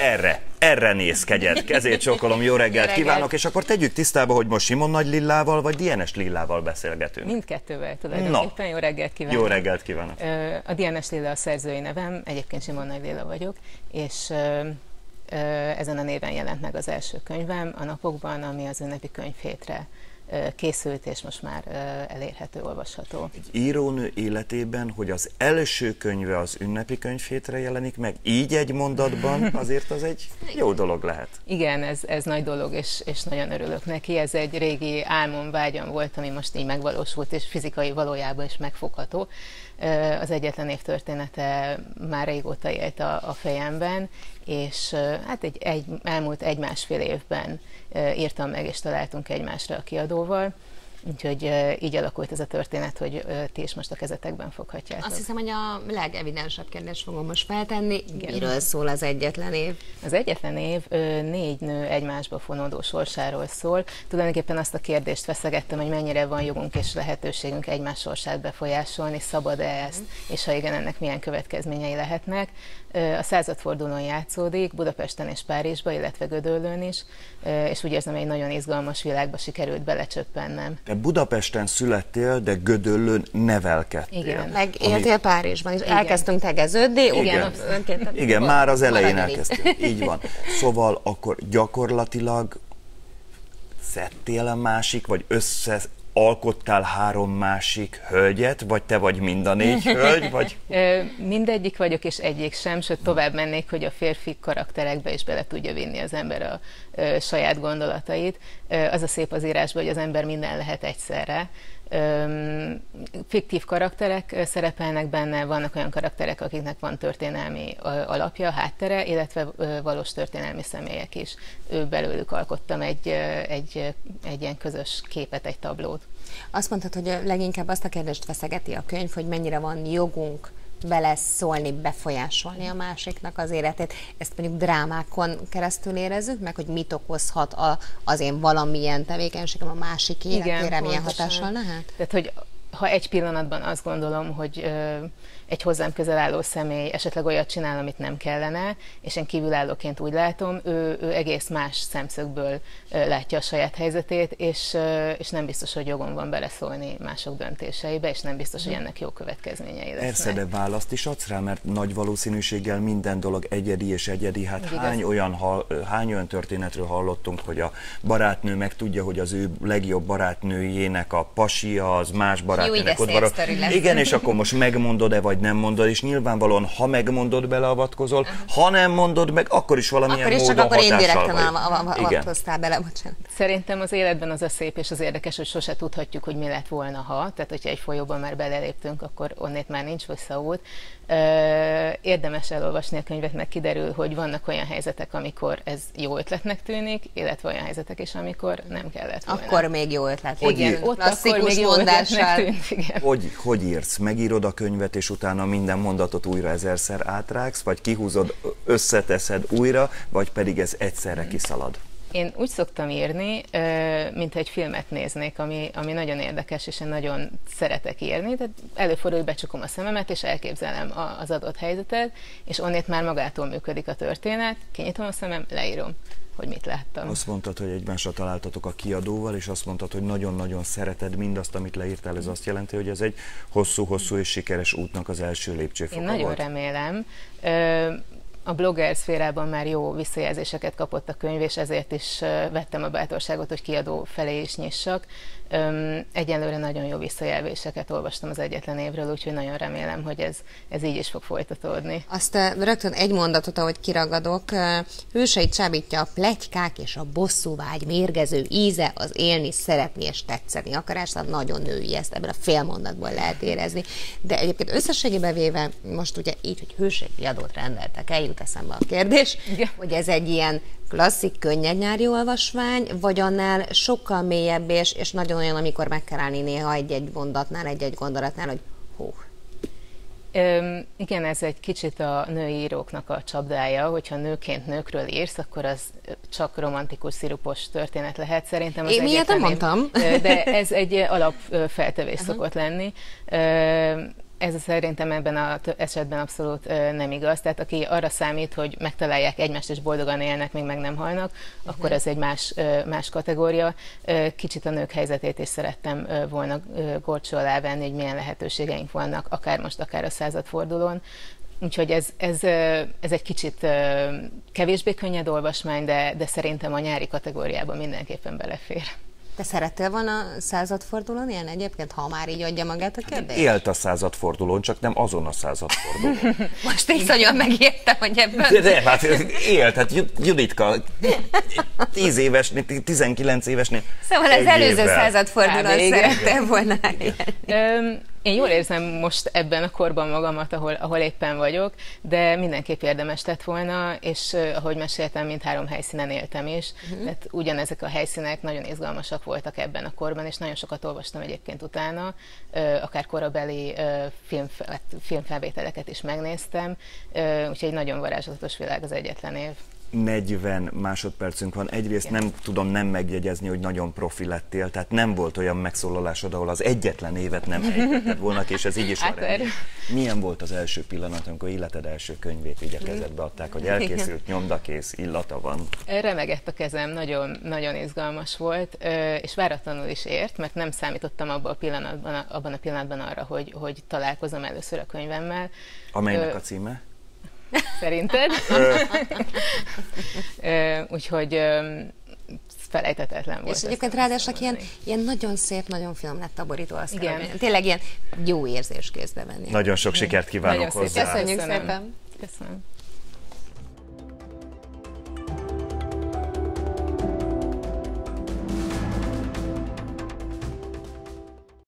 erre nézkegyed. Kezét csókolom, jó reggelt kívánok, és akkor tegyük tisztába, hogy most Simon Nagy Lillával vagy DNS Lillával beszélgetünk. Mindkettővel tulajdonképpen. Jó reggelt kívánok. Jó reggelt kívánok. A DNS Lilla a szerzői nevem, egyébként Simon Nagy Lilla vagyok, és ezen a néven jelent meg az első könyvem a napokban, ami az ünnepi könyvhétre készült, és most már elérhető, olvasható. Egy írónő életében, hogy az első könyve az ünnepi könyvhétre jelenik meg, így egy mondatban, azért az egy jó dolog lehet. Igen, ez nagy dolog, és nagyon örülök neki. Ez egy régi álmom, vágyam volt, ami most így megvalósult, és fizikai valójában is megfogható. Az Egyetlen év története már régóta élt a fejemben, és hát elmúlt egy-másfél évben írtam meg, és találtunk egymásra a kiadóval. Úgyhogy így alakult ez a történet, hogy ti is most a kezetekben foghatjátok. Azt hiszem, hogy a legevidensebb kérdést fogom most feltenni. Igen. Miről szól az Egyetlen év? Az Egyetlen év 4 nő egymásba fonódó sorsáról szól. Tulajdonképpen azt a kérdést feszegettem, hogy mennyire van jogunk és lehetőségünk egymás sorsát befolyásolni, szabad-e ezt, és ha igen, ennek milyen következményei lehetnek. A századfordulón játszódik, Budapesten és Párizsban, illetve Gödöllőn is, és úgy érzem, egy nagyon izgalmas világba sikerült belecsöppennem. Te Budapesten születtél, de Gödöllőn nevelkedtél. Igen. Meg éltél Párizsban, és elkezdtünk tegeződni. Igen, már az elején elkezdtünk. Így van. Szóval akkor gyakorlatilag szedtél a másik, vagy alkottál 3 másik hölgyet, vagy te vagy mind a 4 hölgy, vagy? Mindegyik vagyok, és egyik sem, sőt tovább mennék, hogy a férfi karakterekbe is bele tudja vinni az ember a saját gondolatait. Az a szép az írásban, hogy az ember minden lehet egyszerre. Fiktív karakterek szerepelnek benne, vannak olyan karakterek, akiknek van történelmi alapja, háttere, illetve valós történelmi személyek is. Belőlük alkottam egy ilyen közös képet, egy tablót. Azt mondtad, hogy leginkább azt a kérdést feszegeti a könyv, hogy mennyire van jogunk beleszólni, befolyásolni a másiknak az életét. Ezt mondjuk drámákon keresztül érezzük meg, hogy mit okozhat az én valamilyen tevékenységem a másik életére, milyen hatással lehet? Tehát, hogy ha egy pillanatban azt gondolom, hogy egy hozzám közel álló személy esetleg olyat csinál, amit nem kellene, és én kívülállóként úgy látom, ő egész más szemszögből látja a saját helyzetét, és nem biztos, hogy jogom van beleszólni mások döntéseibe, és nem biztos, hogy ennek jó következményei lesznek. Persze, de választ is adsz rá, mert nagy valószínűséggel minden dolog egyedi és egyedi. Hát hány olyan történetről hallottunk, hogy a barátnő megtudja, hogy az ő legjobb barátnőjének a pasia, az más barátnőnek ott. Igen, és akkor most megmondod-e, vagy nem mondod, és nyilvánvalóan, ha megmondod, beleavatkozol, ha nem mondod meg, akkor is valamilyen módon hatással vagy. Akkor is csak akkor indirekten avatkoztál bele, bocsánat. Szerintem az életben az a szép és az érdekes, hogy sose tudhatjuk, hogy mi lett volna, ha. Tehát, hogyha egy folyóban már beleléptünk, akkor onnét már nincs visszaút. Érdemes elolvasni a könyvet, meg kiderül, hogy vannak olyan helyzetek, amikor ez jó ötletnek tűnik, illetve olyan helyzetek is, amikor nem kellett volna. Akkor még jó ötlet. Igen, ott akkor még jó ötletnek tűnik, igen. Hogy írsz? Megírod a könyvet, és utána minden mondatot újra 1000-szer átrágsz, vagy kihúzod, összeteszed újra, vagy pedig ez egyszerre kiszalad? Én úgy szoktam írni, mint egy filmet néznék, ami nagyon érdekes, és én nagyon szeretek írni. Tehát előfordul, hogy becsukom a szememet, és elképzelem az adott helyzetet, és onnét már magától működik a történet, kinyitom a szemem, leírom, hogy mit láttam. Azt mondtad, hogy egymásra találtatok a kiadóval, és azt mondtad, hogy nagyon-nagyon szereted mindazt, amit leírtál. Ez azt jelenti, hogy ez egy hosszú-hosszú és sikeres útnak az első lépcsőfoka volt. Én nagyon remélem. A blogger szférában már jó visszajelzéseket kapott a könyv, és ezért is vettem a bátorságot, hogy kiadó felé is nyissak. Egyelőre nagyon jó visszajelzéseket olvastam az Egyetlen évről, úgyhogy nagyon remélem, hogy ez így is fog folytatódni. Azt rögtön egy mondatot, ahogy kiragadok, hőseit csábítja a pletykák és a bosszúvágy mérgező íze, az élni, szeretni és tetszeni akarás, tehát nagyon női, ezt ebből a félmondatból lehet érezni. De egyébként összességében véve, most ugye így, hogy hősei kiadót rendeltek el, jut eszembe a kérdés, igen, hogy ez egy ilyen klasszik, könnyed nyári olvasmány, vagy annál sokkal mélyebb, és nagyon olyan, amikor meg kell állni néha egy-egy mondatnál, egy-egy gondolatnál, hogy hú. Igen, ez egy kicsit a női íróknak a csapdája, hogyha nőként nőkről írsz, akkor az csak romantikus, szirupos történet lehet. Szerintem az nem mondtam. De ez egy alapfeltevés szokott lenni. Ez szerintem ebben az esetben abszolút nem igaz. Tehát aki arra számít, hogy megtalálják egymást és boldogan élnek, még meg nem halnak, akkor ez egy más kategória. Kicsit a nők helyzetét is szerettem volna górcső alá venni, hogy milyen lehetőségeink vannak, akár most, akár a századfordulón. Úgyhogy ez egy kicsit kevésbé könnyed olvasmány, de szerintem a nyári kategóriában mindenképpen belefér. Te szerettél volna századfordulón ilyen egyébként, ha már így adja magát a kérdés? Élt a századfordulón, csak nem azon a századfordulón. Most iszonyúan megértem, hogy ebben... De hát élt, hát Juditka 10 évesnél, 19 évesnél. Szóval az előző századfordulón szerettél volna Én jól érzem most ebben a korban magamat, ahol éppen vagyok, de mindenképp érdemes lett volna, és ahogy meséltem, mindhárom helyszínen éltem is. Tehát ugyanezek a helyszínek nagyon izgalmasak voltak ebben a korban, és nagyon sokat olvastam egyébként utána, akár korabeli filmfelvételeket is megnéztem, úgyhogy nagyon varázslatos világ az egyetlen év. 40 másodpercünk van. Egyrészt nem tudom nem megjegyezni, hogy nagyon profi lettél, tehát nem volt olyan megszólalásod, ahol az egyetlen évet nem ejtetted volna, és ez így is van. Milyen volt az első pillanat, amikor életed első könyvét így a kezedbe adták, hogy elkészült, nyomdakész, illata van? Remegett a kezem, nagyon, nagyon izgalmas volt, és váratlanul is ért, mert nem számítottam abban a pillanatban arra, hogy találkozom először a könyvemmel. Amelynek a címe? Szerinted? Úgyhogy felejthetetlen volt. És egyébként ráadásul ilyen nagyon szép, nagyon finom lett a borító, azt kell, tényleg ilyen jó érzés kézbe venni. Nagyon sok sikert kívánok hozzá. Köszönjük szépen. Köszönöm.